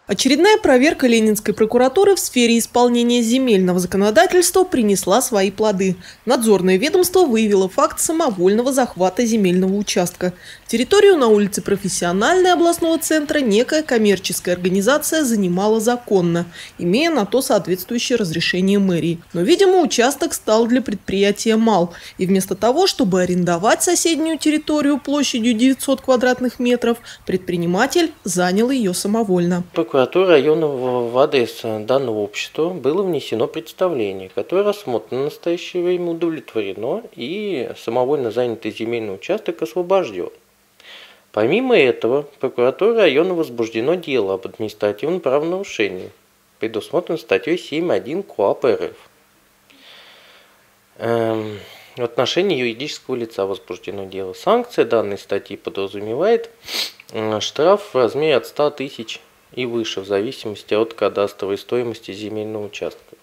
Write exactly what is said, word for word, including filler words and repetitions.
Очередная проверка Ленинской прокуратуры в сфере исполнения земельного законодательства принесла свои плоды. Надзорное ведомство выявило факт самовольного захвата земельного участка. Территорию на улице Профессиональной областного центра некая коммерческая организация занимала законно, имея на то соответствующее разрешение мэрии. Но, видимо, участок стал для предприятия мал. И вместо того, чтобы арендовать соседнюю территорию площадью девятьсот квадратных метров, предприниматель занял ее самовольно. Прокуратура районного в адрес данного общества было внесено представление, которое рассмотрено в настоящее время, удовлетворено и самовольно занятый земельный участок освобожден. Помимо этого, прокуратура района возбуждено дело об административном правонарушении, предусмотрено статьей семь один КоАП РФ. Эм, в отношении юридического лица возбуждено дело. Санкция данной статьи подразумевает э, штраф в размере от ста тысяч и выше, в зависимости от кадастровой стоимости земельного участка.